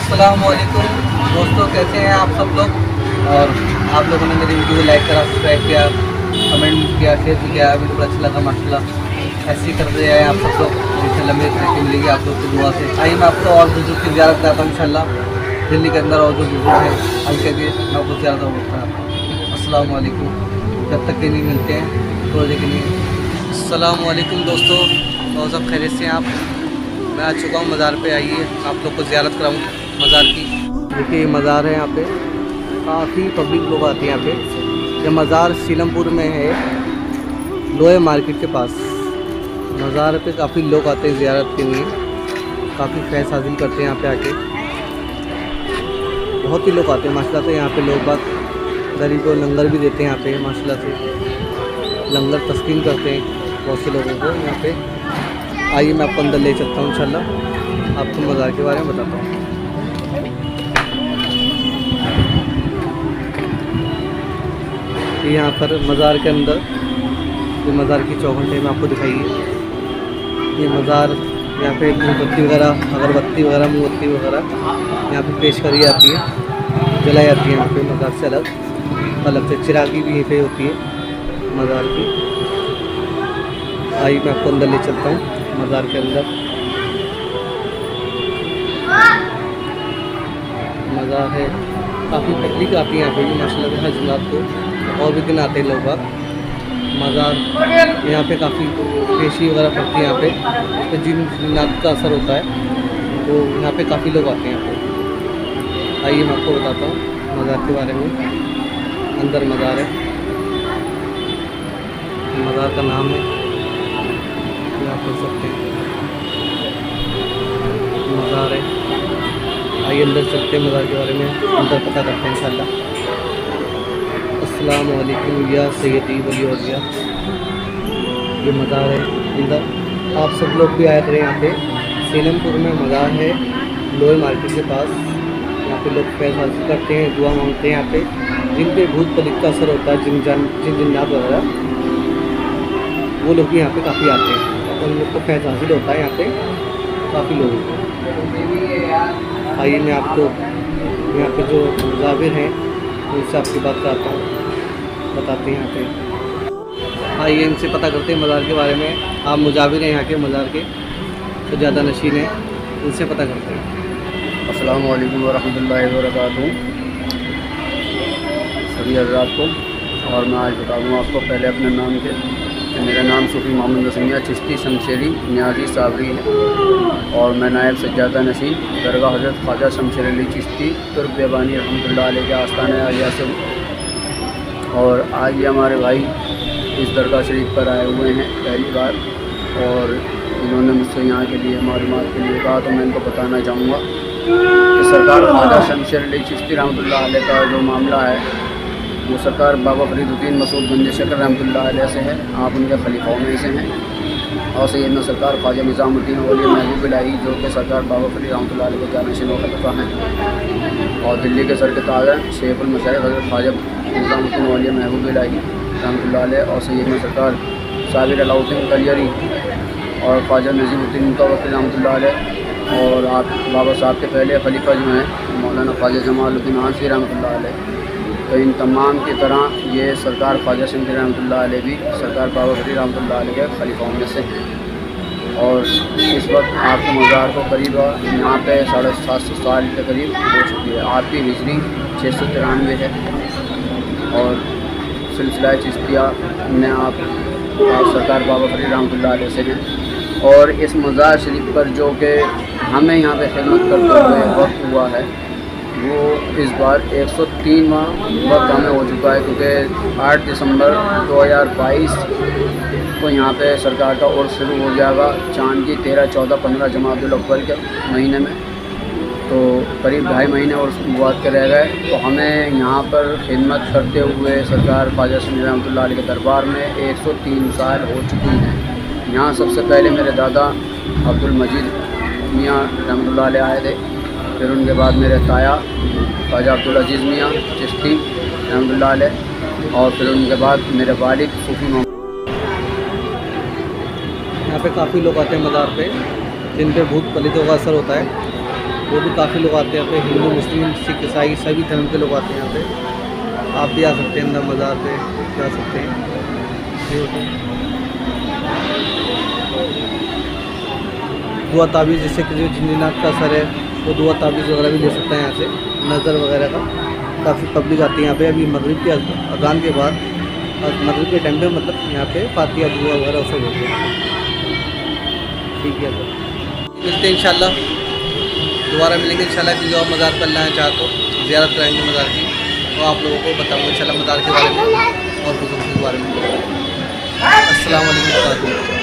अस्सलामुअलैकुम दोस्तों, कैसे हैं आप सब लोग। और आप लोगों ने मेरी वीडियो को लाइक करा, सब्सक्राइब किया, कमेंट किया, शेयर भी किया, वीडियो को अच्छा लगा माशाल्लाह। ऐसे ही करते जाए आप सब लोग, इंशाल्लाह मेरी तरक्की मिलेगी आप लोग की दुआ से। आइए मैं आपको और बुजुर्ग की ज़ियारत कराता हूँ इंशाल्लाह। दिल्ली के अंदर और जो बुजुर्ग हैं हल्के के, मैं आपको ज़्यादा होता है। अस्सलामुअलैकुम, जब तक के नहीं मिलते हैं रोज़े के लिए। अस्सलामुअलैकुम दोस्तों, तो सब खैरियत से हैं आप। मैं आ चुका हूँ मज़ार पे, आइए आप लोग को ज़ियारत कराऊँ मज़ार की। देखिए मज़ार है, यहाँ पे काफ़ी पब्लिक लोग आते हैं यहाँ पे। यह मज़ार सीलमपुर में है, लोहे मार्केट के पास। मज़ार पे काफ़ी लोग आते हैं ज़ियारत के लिए, काफ़ी फैज़ हासिल करते हैं यहाँ पे आके। बहुत ही लोग आते हैं माशाल्लाह से। यहाँ पे लोग बाग गरीब को लंगर भी देते हैं यहाँ पे माशाल्लाह से, लंगर तस्कीन करते हैं बहुत से लोगों को यहाँ पे। आइए मैं आपको अंदर ले चलता हूँ इंशाल्लाह, आपको मज़ार के बारे में बताता हूँ। यहाँ पर मज़ार के अंदर ये मज़ार की चौखट है, मैं आपको दिखाइए। ये मज़ार, यहाँ पे मोमबत्ती वगैरह, अगरबत्ती वगैरह, मोमबत्ती वगैरह यहाँ पे पेश करी जाती है, जलाई जाती है यहाँ पे मज़ार से अलग से। चिरागी भी यहीं पे होती है मज़ार की। आइए मैं आपको अंदर ले चलता हूँ मज़ार के अंदर। मज़ार है, काफ़ी पब्लिक आती है यहाँ पे भी माशाल्लाह से। हर जुमात को और भी दिन आते हैं लोग बाग। मज़ार यहाँ पे काफ़ी पेशी वगैरह पड़ती है यहाँ पे, तो जिन जिन्नात का असर होता है तो यहाँ पे काफ़ी लोग आते हैं यहाँ पे। आइए मैं आपको बताता हूँ मज़ार के बारे में। अंदर मज़ार है, मज़ार का नाम है, आप देख सकते हैं मज़ार है। आइए अंदर चलते हैं, मज़ार के बारे में अंदर पता करते हैं इंशाल्लाह। अस्सलामु अलैकुम या सैयदी वली औलिया। ये मज़ार है अंदर, आप सब लोग भी आए करें यहाँ पे। सीलमपुर में मज़ार है, लोहे मार्केट के पास। यहाँ पे लोग फैज़ हासिल करते हैं, दुआ मांगते हैं यहाँ पे। जिन पे भूत प्रेत का असर होता है, जिन जिन्नात वगैरह, वो लोग भी यहाँ पे काफ़ी आते हैं और उन लोग को फैज़ हासिल होता है यहाँ पे काफ़ी लोगों को। आइए मैं आपको यहाँ पे जो मुजाविर हैं उनसे आपकी बात कराता हूँ, बताते हैं यहाँ पे। आइए इनसे पता करते हैं मज़ार के बारे में। आप मुजाविर हैं यहाँ के मज़ार के, तो ज़्यादा नशीन हैं, इनसे पता करते हैं। अस्सलामु अलैकुम वरहमतुल्लाहि वबरकातुहू सभी हज़रात को। और मैं आज बता दूँ आपको पहले अपने नाम के। मेरा नाम सूफी मोहम्मद रसमिया चिश्ती शमशेरी न्याजी साबरी है और मैं नायब सज्जादा नशीन दरगाह हज़रत ख्वाजा शमशेर अली चिश्ती तुर्क बेबानी रहमतुल्लाह अलैह के आस्थान आलिया से हूँ। और आज ये हमारे भाई इस दरगाह शरीफ पर आए हुए हैं पहली बार, और इन्होंने मुझसे यहाँ के लिए मालूमात के लिए कहा, तो मैं इनको बताना चाहूँगा कि सरकार ख्वाजा शमशेर अली चिश्ती रहमतुल्लाह अलैह का जो मामला है वो सरकार बाबा फरीदुद्दीन मसूद गंज शकर रहमतुल्लाह अलैह से है। आप उनके खलीफाओं में से हैं। और सैयदना सरकार ख्वाजा निज़ामुद्दीन औलिया महबूब इलाही जो कि सरकार बाबा फरीद रहमतुल्लाह अलैह के जानशीन खलीफा हैं। और दिल्ली के सर के ताज हैं शेखुल मशाइख हज़रत ख्वाजा निज़ामुद्दीन औलिया महबूब इलाही रहमतुल्लाह अलैह। और सैयदना सरकार साबिर अलाउद्दीन कलियरी और ख्वाजा नज़ीमुद्दीन मुतवक्किल रहमतुल्लाह अलैह। और आप बाबा साहब के पहले खलीफा जो हैं मौलाना ख्वाजा जमालुद्दीन आंसी रहमतुल्लाह अलैह। तो इन तमाम की तरह ये सरकार ख्वाजा शमशेर रहमतुल्लाह अलैह भी सरकार बाबा फरीद रहमतुल्लाह अलैह के खलीफाओं में से हैं। और इस वक्त आपके मज़ार को करीब यहाँ पे 750 साल के करीब हो चुकी है। आपकी हिजरी 693 है और सिलसिला चिश्तिया में आप सरकार बाबा फरीद रहमतुल्लाह अलैह से हैं। और इस मज़ार शरीफ पर जो कि हमें यहाँ पे खिदमत करते हुए वक्त हुआ है वो इस बार 103वां वक्त हमें हो चुका है, क्योंकि 8 दिसंबर 2022 को यहाँ पे सरकार का उर्स शुरू हो जाएगा चाँद की 13, 14, 15 जमादुल अव्वल के महीने में। तो करीब 2.5 महीने और मुबाद के रह गए। तो हमें यहाँ पर खिदमत करते हुए सरकार ख्वाजा शमशेर रहमतुल्लाह अलैह के दरबार में 103 साल हो चुकी हैं। यहाँ सबसे पहले मेरे दादा अब्दुल मजीद मियाँ रहमतुल्लाह अलैह आए थे, फिर उनके बाद मेरे ताया ख्वाजा अब्दुल अजीज़ मियाँ चिश्ती रहमतुल्लाह अलैह, और फिर उनके बाद मेरे वालिद सूफी मोहम्मद। यहाँ पे काफ़ी लोग आते हैं मज़ार पे, जिन पे भूत प्रेतों का असर होता है। वो भी काफ़ी लोग आते हैं यहाँ पे, हिंदू मुस्लिम सिख ईसाई सभी धर्म के लोग आते हैं यहाँ पे। आप भी आ सकते हैं अंदर मज़ार पे जा सकते हैं। ये होता है दुआ ताबीज़, जैसे कि जो जिन्नात का असर है वो दुआ ताबीज़ वगैरह भी ले सकते हैं यहाँ से, नज़र वगैरह का। काफ़ी पब्लिक आती है यहाँ पे। अभी मगरिब के अज़ान के बाद, मगरिब के टाइम पे मतलब यहाँ पे फातिहा दुआ वगैरह सब होते हैं। ठीक है सर, मिलते हैं इंशाल्लाह, दोबारा मिलेंगे इंशाल्लाह। किसी और मज़ार पर लाना चाहे तो ज़ियारत कराएंगे मज़ार की, तो आप लोगों को बताऊँगा इंशाल्लाह मज़ार के बारे में और बुजुर्गों के बारे में। अस्सलाम वालेकुम।